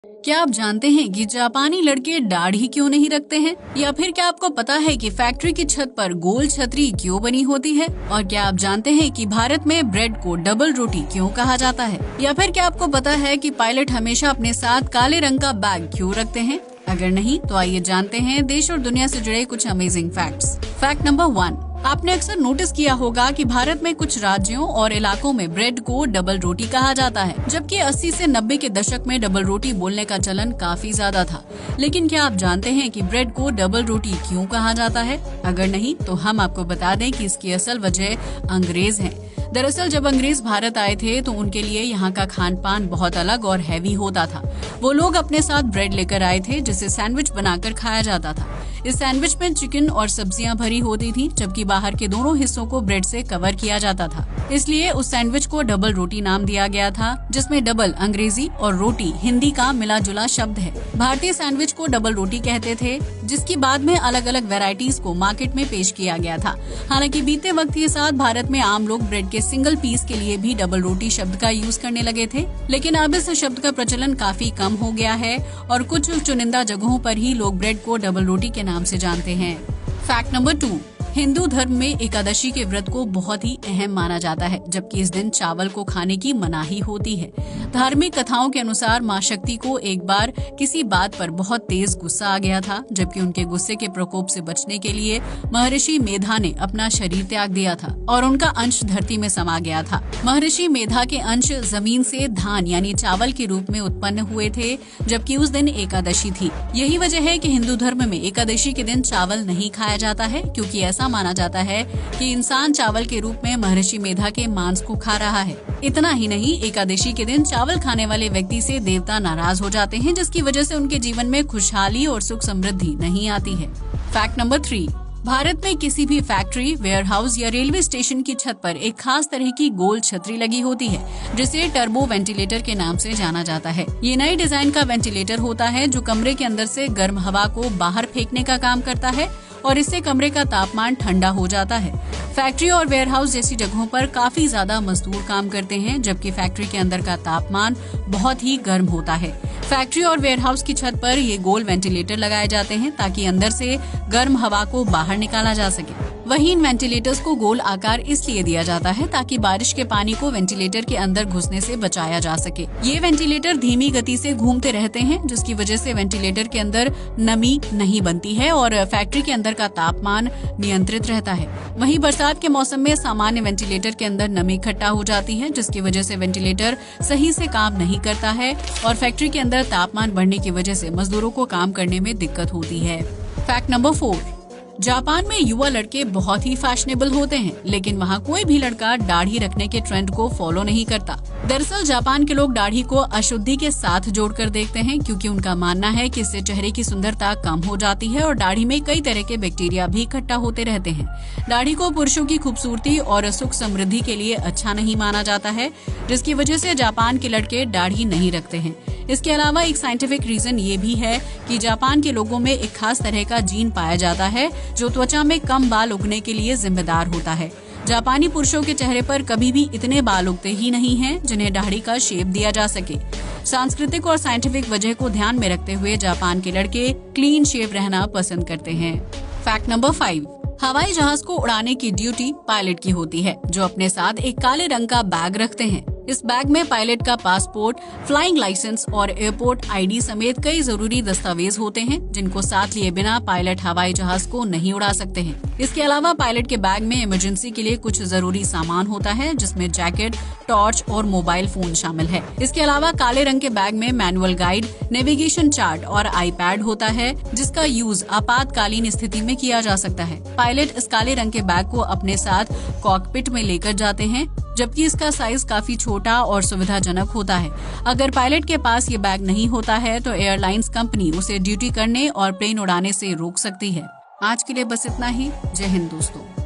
क्या आप जानते हैं कि जापानी लड़के दाढ़ी क्यों नहीं रखते हैं? या फिर क्या आपको पता है कि फैक्ट्री की छत पर गोल छतरी क्यों बनी होती है? और क्या आप जानते हैं कि भारत में ब्रेड को डबल रोटी क्यों कहा जाता है? या फिर क्या आपको पता है कि पायलट हमेशा अपने साथ काले रंग का बैग क्यों रखते हैं? अगर नहीं तो आइए जानते हैं देश और दुनिया से जुड़े कुछ अमेजिंग फैक्ट्स। फैक्ट नंबर 1, आपने अक्सर नोटिस किया होगा कि भारत में कुछ राज्यों और इलाकों में ब्रेड को डबल रोटी कहा जाता है, जबकि 80 से 90 के दशक में डबल रोटी बोलने का चलन काफी ज्यादा था। लेकिन क्या आप जानते हैं कि ब्रेड को डबल रोटी क्यों कहा जाता है? अगर नहीं तो हम आपको बता दें कि इसकी असल वजह अंग्रेज है। दरअसल जब अंग्रेज भारत आए थे तो उनके लिए यहाँ का खान पान बहुत अलग और हैवी होता था। वो लोग अपने साथ ब्रेड लेकर आए थे जिसे सैंडविच बनाकर खाया जाता था। इस सैंडविच में चिकन और सब्जियां भरी होती थी, जबकि बाहर के दोनों हिस्सों को ब्रेड से कवर किया जाता था। इसलिए उस सैंडविच को डबल रोटी नाम दिया गया था, जिसमें डबल अंग्रेजी और रोटी हिंदी का मिला जुला शब्द है। भारतीय सैंडविच को डबल रोटी कहते थे, जिसकी बाद में अलग अलग वेराइटीज को मार्केट में पेश किया गया था। हालांकि बीते वक्त के साथ भारत में आम लोग ब्रेड के सिंगल पीस के लिए भी डबल रोटी शब्द का यूज करने लगे थे, लेकिन अब इस शब्द का प्रचलन काफी कम हो गया है और कुछ चुनिंदा जगहों पर ही लोग ब्रेड को डबल रोटी के नाम से जानते हैं। फैक्ट नंबर 2, हिंदू धर्म में एकादशी के व्रत को बहुत ही अहम माना जाता है, जबकि इस दिन चावल को खाने की मनाही होती है। धार्मिक कथाओं के अनुसार मां शक्ति को एक बार किसी बात पर बहुत तेज गुस्सा आ गया था, जबकि उनके गुस्से के प्रकोप से बचने के लिए महर्षि मेधा ने अपना शरीर त्याग दिया था और उनका अंश धरती में समा गया था। महर्षि मेधा के अंश जमीन से धान यानी चावल के रूप में उत्पन्न हुए थे, जबकि उस दिन एकादशी थी। यही वजह है कि हिंदू धर्म में एकादशी के दिन चावल नहीं खाया जाता है, क्योंकि ऐसा माना जाता है कि इंसान चावल के रूप में महर्षि मेधा के मांस को खा रहा है। इतना ही नहीं, एकादशी के दिन चावल खाने वाले व्यक्ति से देवता नाराज हो जाते हैं, जिसकी वजह से उनके जीवन में खुशहाली और सुख समृद्धि नहीं आती है। फैक्ट नंबर 3, भारत में किसी भी फैक्ट्री, वेयरहाउस या रेलवे स्टेशन की छत पर एक खास तरह की गोल छतरी लगी होती है, जिसे टर्बो वेंटिलेटर के नाम से जाना जाता है। ये नए डिजाइन का वेंटिलेटर होता है जो कमरे के अंदर से गर्म हवा को बाहर फेंकने का काम करता है और इससे कमरे का तापमान ठंडा हो जाता है। फैक्ट्री और वेयरहाउस जैसी जगहों पर काफी ज्यादा मजदूर काम करते हैं, जबकि फैक्ट्री के अंदर का तापमान बहुत ही गर्म होता है। फैक्ट्री और वेयरहाउस की छत पर ये गोल वेंटिलेटर लगाए जाते हैं ताकि अंदर से गर्म हवा को बाहर निकाला जा सके। वहीं इन वेंटिलेटर्स को गोल आकार इसलिए दिया जाता है ताकि बारिश के पानी को वेंटिलेटर के अंदर घुसने से बचाया जा सके। ये वेंटिलेटर धीमी गति से घूमते रहते हैं, जिसकी वजह से वेंटिलेटर के अंदर नमी नहीं बनती है और फैक्ट्री के अंदर का तापमान नियंत्रित रहता है। वहीं बरसात के मौसम में सामान्य वेंटिलेटर के अंदर नमी इकट्ठा हो जाती है, जिसकी वजह से वेंटिलेटर सही से काम नहीं करता है और फैक्ट्री के अंदर तापमान बढ़ने की वजह से मजदूरों को काम करने में दिक्कत होती है। फैक्ट नंबर 4, जापान में युवा लड़के बहुत ही फैशनेबल होते हैं, लेकिन वहाँ कोई भी लड़का दाढ़ी रखने के ट्रेंड को फॉलो नहीं करता। दरअसल जापान के लोग दाढ़ी को अशुद्धि के साथ जोड़कर देखते हैं, क्योंकि उनका मानना है कि इससे चेहरे की सुंदरता कम हो जाती है और दाढ़ी में कई तरह के बैक्टीरिया भी इकट्ठा होते रहते हैं। दाढ़ी को पुरुषों की खूबसूरती और सुख समृद्धि के लिए अच्छा नहीं माना जाता है, जिसकी वजह से जापान के लड़के दाढ़ी नहीं रखते हैं। इसके अलावा एक साइंटिफिक रीजन ये भी है कि जापान के लोगों में एक खास तरह का जीन पाया जाता है जो त्वचा में कम बाल उगने के लिए जिम्मेदार होता है। जापानी पुरुषों के चेहरे पर कभी भी इतने बाल उगते ही नहीं हैं जिन्हें दाढ़ी का शेप दिया जा सके। सांस्कृतिक और साइंटिफिक वजह को ध्यान में रखते हुए जापान के लड़के क्लीन शेव रहना पसंद करते हैं। फैक्ट नंबर 5, हवाई जहाज को उड़ाने की ड्यूटी पायलट की होती है, जो अपने साथ एक काले रंग का बैग रखते हैं। इस बैग में पायलट का पासपोर्ट, फ्लाइंग लाइसेंस और एयरपोर्ट आईडी समेत कई जरूरी दस्तावेज होते हैं, जिनको साथ लिए बिना पायलट हवाई जहाज को नहीं उड़ा सकते हैं। इसके अलावा पायलट के बैग में इमरजेंसी के लिए कुछ जरूरी सामान होता है, जिसमें जैकेट, टॉर्च और मोबाइल फोन शामिल है। इसके अलावा काले रंग के बैग में मैनुअल गाइड, नेविगेशन चार्ट और आईपैड होता है, जिसका यूज आपातकालीन स्थिति में किया जा सकता है। पायलट इस काले रंग के बैग को अपने साथ कॉकपिट में लेकर जाते हैं, जबकि इसका साइज काफी छोटा और सुविधाजनक होता है। अगर पायलट के पास ये बैग नहीं होता है तो एयरलाइंस कंपनी उसे ड्यूटी करने और प्लेन उड़ाने से रोक सकती है। आज के लिए बस इतना ही। जय हिंद दोस्तों।